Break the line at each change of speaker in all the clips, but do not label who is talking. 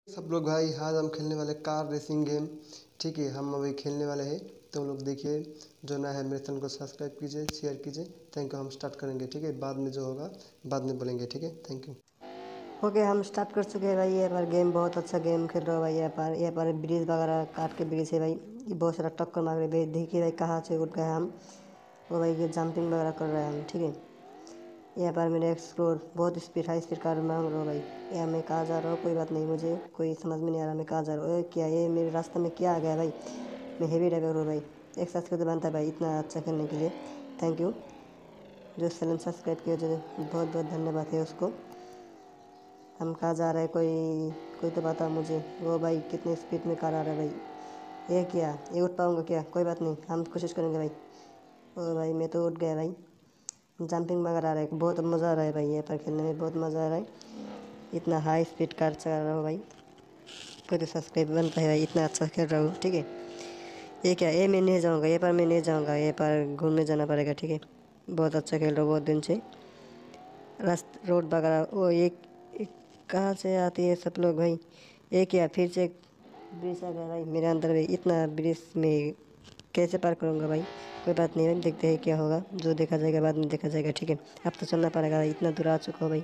सब लोग भाई, आज हम खेलने वाले कार रेसिंग गेम। ठीक है, हम अभी खेलने वाले हैं। तो लोग देखिए, जो नया है मेरे चैनल को सब्सक्राइब कीजिए, शेयर कीजिए। Thank you. हम स्टार्ट करेंगे, ठीक है। बाद में जो होगा बाद में बोलेंगे, ठीक है। Thank you.
ओके, हम स्टार्ट कर चुके हैं भाई। यहाँ पर गेम बहुत अच्छा गेम खेल रहा है भाई। यहाँ पर ब्रिज वगैरह काट के ब्रिज है भाई। ये बहुत सारा टक्कर मार रहे भाई। देखिए भाई कहाँ से उठ गए हम। वो भाई ये जंपिंग वगैरह कर रहे हैं हम, ठीक है। यहाँ पर मेरे एक्सप्लोर बहुत स्पीड हाई स्पीड कार मांग रहा हूँ भाई। यहाँ मैं कहाँ जा रहा हूँ कोई बात नहीं, मुझे कोई समझ में नहीं आ रहा मैं कहाँ जा रहा हूँ। क्या ये मेरे रास्ते में क्या आ गया भाई। मैं हेवी ड्राइवर हूँ भाई। एक साथ तो बनता है भाई इतना अच्छा खेलने के लिए। Thank you. जो चैनल सब्सक्राइब किया, जो बहुत बहुत धन्यवाद है उसको। हम कहाँ जा रहे हैं, कोई कोई तो बता मुझे। वो भाई कितने स्पीड में कार आ रहा है भाई। ये क्या, ये उठ पाऊँगा क्या? कोई बात नहीं, हम कोशिश करेंगे भाई। ओ भाई मैं तो उठ गया भाई। जंपिंग वगैरह आ रहा है, बहुत मज़ा आ रहा है भाई। ये पर खेलने में बहुत मज़ा आ रहा है। इतना हाई स्पीड कार चला रहा हूँ भाई। कोई तो सब्सक्राइब बनता है भाई, इतना अच्छा खेल रहा हूँ, ठीक है। ये क्या, ये मैं नहीं जाऊँगा, ये पर मैं नहीं जाऊँगा। ये पर घूमने जाना पड़ेगा, ठीक है। बहुत अच्छा खेल रहा हूँ बहुत दिन से। रोड वगैरह वो एक कहाँ से आती है सब लोग भाई। एक या फिर से ब्रिज आ गया भाई मेरे अंदर में। इतना ब्रिज में कैसे पार करूँगा भाई। कोई बात नहीं भाई, देखते हैं क्या होगा। जो देखा जाएगा बाद में देखा जाएगा, ठीक है। अब तो चलना पड़ेगा भाई, इतना दूर आ चुका हो भाई।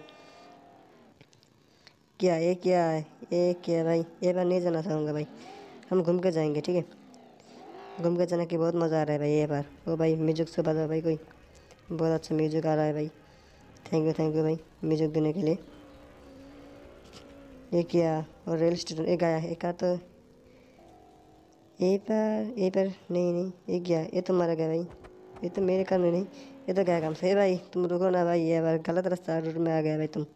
क्या ये क्या है, ये क्या भाई। ये बार नहीं जाना चाहूँगा भाई। हम घूम के जाएंगे, ठीक है। घूम के जाने की बहुत मज़ा आ रहा है भाई। ये बार ओ भाई म्यूजिक से बजा भाई कोई। बहुत अच्छा म्यूजिक आ रहा है भाई। थैंक यू भाई म्यूजिक देने के लिए। ये क्या, और रेल स्टेशन एक आया है। एक आ तो ये पर नहीं नहीं, ये गया। ये तो मारा गया भाई। ये तो मेरे कारण नहीं, ये तो गया काम से। भाई तुम रुको ना भाई, ये बार गलत रास्ता रूट में आ गया भाई तुम।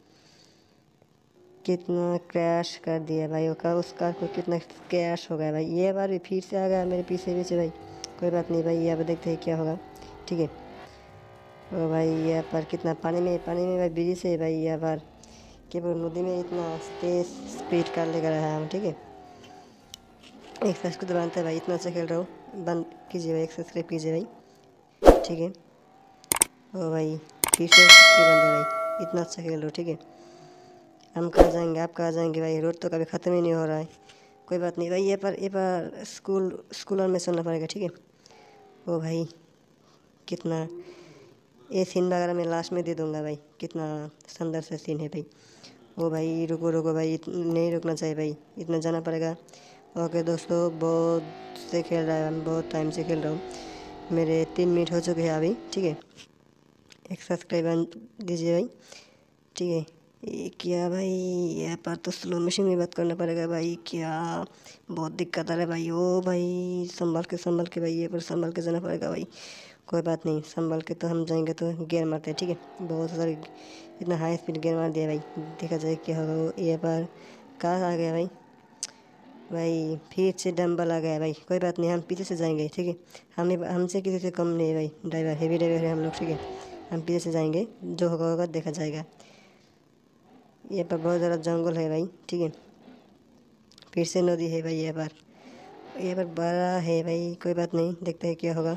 कितना क्रैश कर दिया भाई वो कार, उस कार को कितना क्रैश हो गया भाई। ये बार भी फिर से आ गया मेरे पीछे पीछे भाई। कोई बात नहीं भाई, ये अब देखते हैं क्या होगा, ठीक है। ओ भाई यहाँ पर कितना पानी में भाई ब्रिज है भाई। यहाँ पर केवल नदी में इतना तेज स्पीड कार लेकर आया हम, ठीक है। एक सब्सक्राइब तो बनता है भाई, इतना अच्छा खेल रहा हूँ। बंद कीजिए भाई, एक सब्सक्राइब कीजिए भाई, ठीक है। ओ भाई फिर से सब्सक्राइब बंद है भाई, इतना अच्छा खेल रहा हूँ, ठीक है। हम कहाँ जाएंगे, आप कहाँ जाएंगे भाई। रोड तो कभी ख़त्म ही नहीं हो रहा है। कोई बात नहीं भाई, ये पर स्कूल और में चलना पड़ेगा, ठीक है। ओ भाई कितना ये सीन वगैरह मैं लास्ट में दे दूँगा भाई। कितना सुंदर सा सीन है भाई। ओ भाई रुको रुको भाई, नहीं रुकना चाहिए भाई, इतना जाना पड़ेगा। ओके दोस्तों, बहुत से खेल रहा है, हम बहुत टाइम से खेल रहा हूँ। मेरे 3 मिनट हो चुके हैं अभी, ठीक है। एक सब्सक्राइब दीजिए भाई, ठीक है। ये क्या भाई, यहाँ पर तो स्लो मशीन में बात करना पड़ेगा भाई। क्या बहुत दिक्कत आ रहा है भाई। ओ भाई संभल के भाई, ये पर संभल के जाना पड़ेगा भाई। कोई बात नहीं, संभल के तो हम जाएंगे तो गियर मारते हैं, ठीक है। बहुत सारे इतना हाई स्पीड गियर मार दिया भाई। देखा जाए क्या होगा। वो ये पर कहाँ आ गया भाई। भाई फिर से डंबल आ गया भाई। कोई बात नहीं, हम पीछे से जाएंगे, ठीक है। हमसे किसी से कम नहीं है भाई। ड्राइवर हेवी ड्राइवर है हम लोग, ठीक है। हम पीछे से जाएंगे, जो होगा होगा देखा जाएगा। ये पर बहुत ज़्यादा जंगल है भाई, ठीक है। फिर से नदी है भाई। ये पर बड़ा है भाई। कोई बात नहीं, देखते हैं क्या होगा।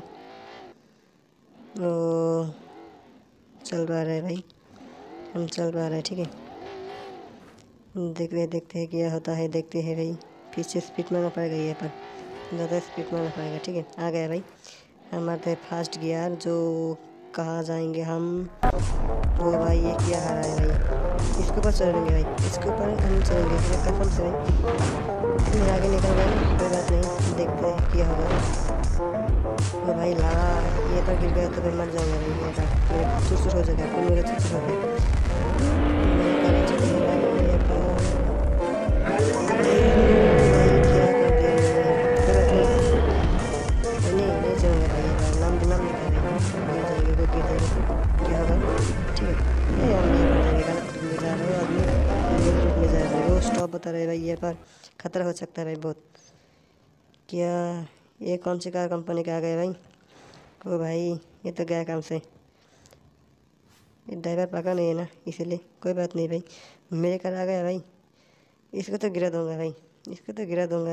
ओ चल रहा है भाई, हम चल रहा है, ठीक है। देखते हैं क्या होता है, देखते हैं भाई। फिर से स्पीड मारना पड़ेगा, ये पर ज़्यादा स्पीड मारना पड़ेगा, ठीक है। आ गया भाई, हम मारते हैं फास्ट गियर। जो कहाँ जाएंगे हम। वो भाई ये क्या हरा है भाई। इसके ऊपर चढ़ेंगे भाई, इसके ऊपर हम चढ़ेंगे कसम से भाई। मेरा आगे निकल गया ना, कोई बात नहीं, देखते हैं क्या होगा। वो भाई लगा, ये पर गिर गया तो मैं मर जाऊंगा भाई। ये पर मेरे चुचुर हो जाएगा, फिर मेरा चुचुर हो गया। मेरे गाड़ी चली है भाई। ये पर भाई क्या कर दिया मैंने। कोई बात नहीं, नहीं चलूँगा भाई। ये बार नाम नाम लिखा है भाई। गिर जाएंगे तो गिर जाएंगे तो क्या होगा, ठीक है। ये हम ये पर जाएंगे, गलत रूट में जा रहे हो आदमी, गलत रूट में जा रहे हो। स्टॉप बता रहे भाई, ये पर खतरा हो सकता है भाई बहुत। क्या ये कौन सी कार कंपनी का आ गया भाई। ओ भाई ये तो गया काम से। ये ड्राइवर पका नहीं है ना, इसीलिए। कोई बात नहीं भाई, मेरे कार आ गया भाई। इसको तो गिरा दूंगा भाई, इसको तो गिरा दूंगा।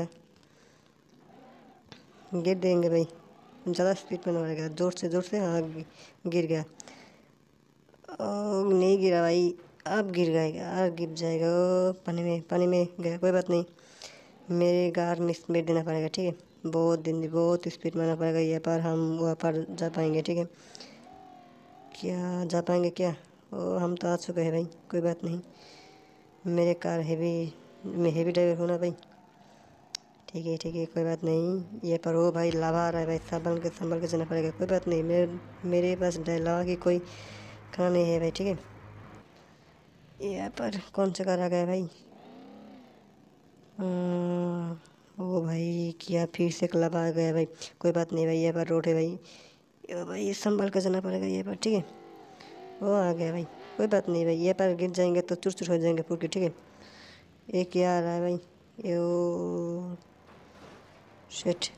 गिर देंगे भाई, ज़्यादा स्पीड में ना पड़ेगा। जोर से हाँ गिर गया। नहीं गिरा भाई। अब गिर गएगा, अब गिर जाएगा। ओ पानी में गया, कोई बात नहीं। मेरे गार में स्पीड देना पड़ेगा, ठीक है। बहुत स्पीड मारना पड़ेगा, ये पर हम वहाँ पर जा पाएंगे, ठीक है। क्या जा पाएंगे क्या? ओ हम तो आ चुके हैं भाई, कोई बात नहीं। मेरे कार मैं हेवी ड्राइवर हूँ ना भाई। ठीक है कोई बात नहीं। ये पर ओ भाई लाभा आ रहा है भाई, संभल के चलना पड़ेगा, कोई बात नहीं। मेरे पास लाभा की कोई खाना नहीं है भाई, ठीक है। यहाँ पर कौन सा कार आ गया भाई? ओ भाई क्या फिर से क्लब आ गया भाई, कोई बात नहीं भाई। ये पर रोड है भाई, ये भाई संभल कर चलना पड़ेगा ये पर, ठीक है। वो आ गया भाई, कोई बात नहीं भाई। ये पर गिर जाएंगे तो चुर चुर हो जाएंगे पूरे, ठीक है। एक क्या आ रहा है भाई? यो शिट,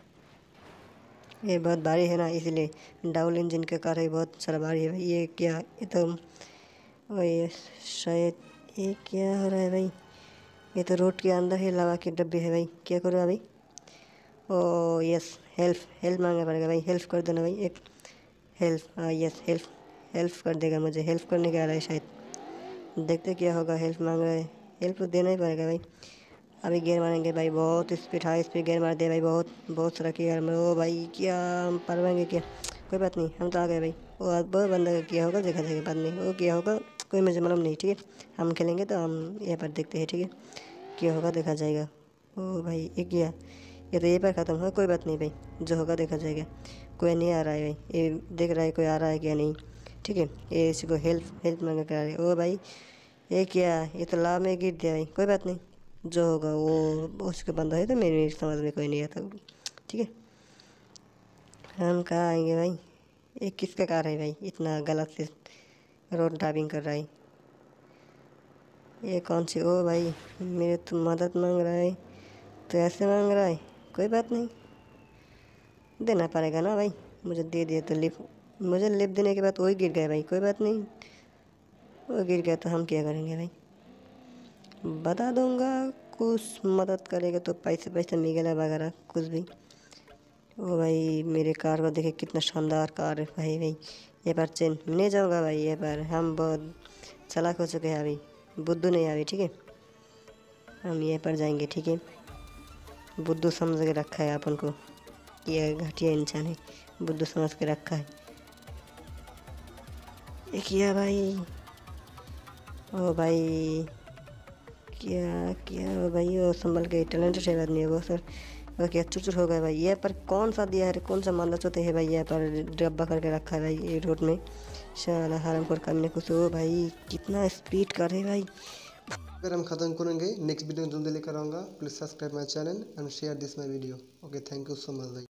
ये बहुत भारी है ना, इसलिए डाउल इंजन का कार है, बहुत सारा भारी है भाई। ये क्या, ये तो ये शायद ये क्या हो रहा है भाई? ये तो रोड के अंदर ही लगा के डब्बे है भाई, क्या करूँ अभी? ओ यस, हेल्प मांगना पड़ेगा भाई, हेल्प कर देना भाई। एक हेल्प, हाँ यस, हेल्प कर देगा मुझे, हेल्प करने के आ रहा है शायद। देखते क्या होगा, हेल्प मांग रहा है, हेल्प तो देना ही पड़ेगा भाई। अभी गेयर मारेंगे भाई, बहुत स्पीड, हाई स्पीड गेयर मार दिया भाई, बहुत सारा गेयर मार। ओ भाई क्या हम पाएंगे क्या? कोई बात नहीं, हम तो आ गए भाई। वो बंदा किया होगा, देखा जाएगा बाद में, वो किया होगा, कोई मुझे मालूम नहीं, ठीक है। हम खेलेंगे तो हम यहाँ पर देखते हैं, ठीक है। क्या होगा देखा जाएगा। ओ भाई ये किया, ये तो ये पर ख़त्म हुआ, कोई बात नहीं भाई, जो होगा देखा जाएगा। कोई नहीं आ रहा है भाई, ये देख रहा है कोई आ रहा है क्या नहीं, ठीक है। ये इसी को हेल्प मांग कर आ रहे। ओ भाई ये क्या, ये तो लाभ में गिर दिया भाई, कोई बात नहीं, जो होगा वो उसके बंदा है, तो मेरी समझ में कोई नहीं आता, ठीक है। हम कहाँ आएंगे भाई? ये किसका कार है भाई, इतना गलत से रोड ड्राइविंग कर रहा है? ये कौन सी? ओ भाई मेरे तो मदद मांग रहा है, तो ऐसे मांग रहा है, कोई बात नहीं, देना पड़ेगा ना भाई। मुझे दे दिया तो मुझे लिफ्ट देने के बाद वही गिर गया भाई, कोई बात नहीं। वो गिर गया तो हम क्या करेंगे भाई? बता दूंगा, कुछ मदद करेगा तो पैसे मिलेगा वगैरह कुछ भी। ओ भाई मेरे कार को देखे, कितना शानदार कार है भाई। ये बार चेन नहीं जाऊँगा भाई, ये बार हम बहुत चालाक हो चुके हैं अभी, बुद्धू नहीं अभी, ठीक है। हम ये पर जाएंगे, ठीक है। बुद्धू समझ के रखा है अपन को, ये घटिया इंसान है, बुद्धू समझ के रखा है। ये किया भाई, ओ भाई क्या किया ओ भाई, वो संभल के टैलेंटेड है आदमी है वो सर। वो क्या चुचुर हो गया भाई, ये पर कौन सा दिया है, कौन सा मानना चाहते हैं भाई? यहाँ पर डब्बा करके रखा है भाई ये रोड में, शाला हरामखोर करने कुछ। ओ भाई कितना स्पीड कर रहे भाई।
अगर हम ख़त्म करेंगे, नेक्स्ट वीडियो जल्दी लेकर आऊँगा। Please subscribe my channel and share this my video. Okay, thank you so much भाई।